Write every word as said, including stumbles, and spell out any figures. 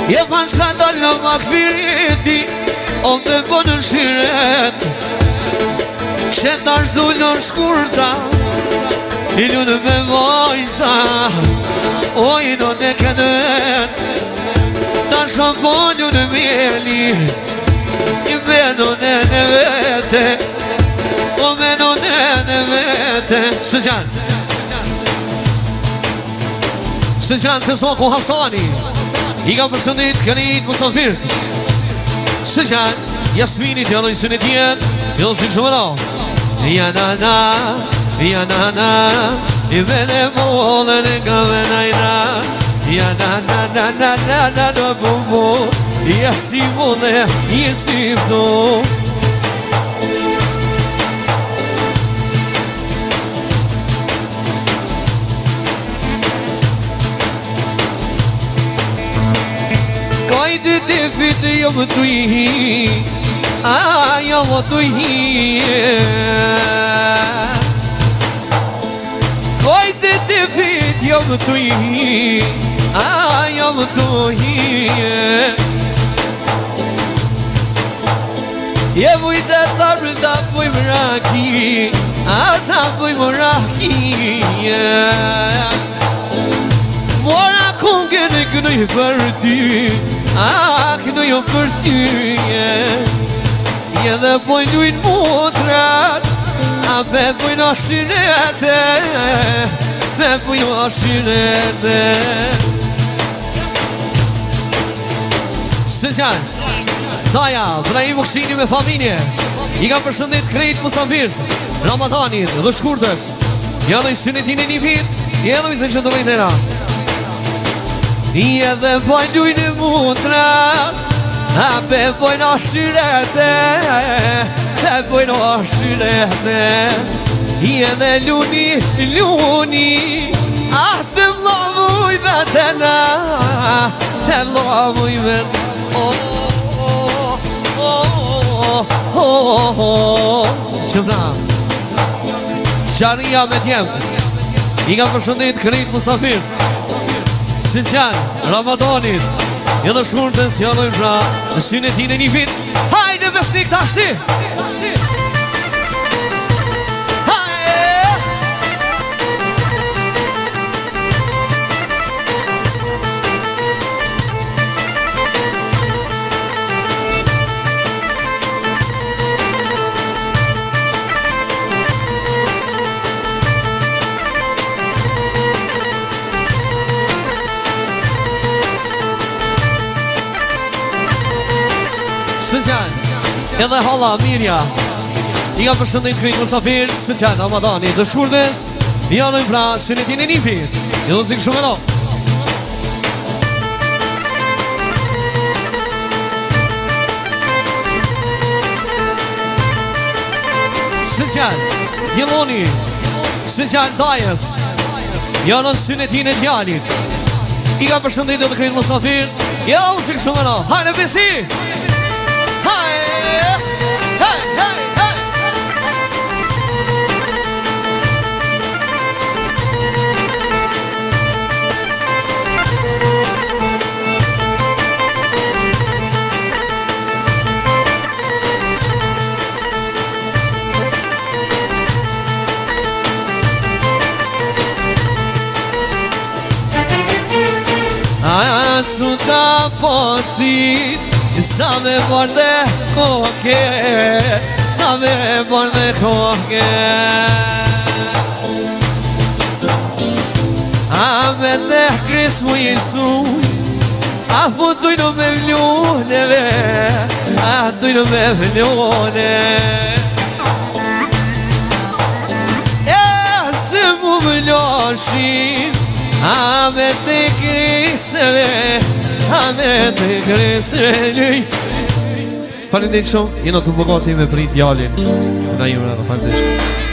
Je pas s'ka dal në makfiriti O të konë në shiret Që tash du në shkurta I lunë me vojsa O i do në kënën Ta shamponu në mjeli I menon e në vete O menon e në vete Së qanë Së qanë të soku Hasani I ka përshëndit kënit Musafirët Së qanë Jasminit ja dojnë Synetia Jo si shumë do Ja na na Ja na na I vene mollën e ka venajna Ja na na na na na na na bubu Ja si vone Ja si vdo Kajde të fitë jo më të i A jo më të i Kajde të fitë jo më të i A jo më të i Je vujtë e tarë ta puj më raki A ta puj më raki Mora kun kene kënoj për ty A kënoj për ty Je dhe pojnë dujnë mutrat A pe pojnë ashirete Pe pojnë ashirete Së qanë Taja, vëna i mëksini me familje I ka përshëndit krejt Musafirët Ramadanit dhe shkurtës Ja dojnë Synetin e një pit Ja dojnë se që të vejnë era I edhe pojnë dujnë mutrat A pe pojnë ashirete Pe pojnë ashirete I edhe luni, luni A të vlovuj vetena Të vlovuj vetena Oh, oh, oh, oh, oh Qëmna Sharia me tjemë I ka përshëndit kërit Musafirët Special, Ramadanit Edhe shkurtës, ja dojnë pra Në Synetin e një fit Hajde besnik të ashti Hajde Special, edhe hala Mirja I ka përshëndit kërët Musafirët Special, Ramadani dhe shkurtës Ja dojnë pra Synetin e një fit Jo dhe si këshume do Special, Jeloni Special, Dajës Ja dojnë Synetin e djalit I ka përshëndit edhe kërët Musafirët Jo dhe si këshume do Hajde besi Asu ta pocit Sa me bërë koke Sa me bërë koke A me të kris mu jesu A pu dujnë me vluneve A dujnë me vlune E se mu vloshin A me të kriseve A me të kriseve Falenderit shumë, jena të bëgati me prit djallin Na jemi në falenderit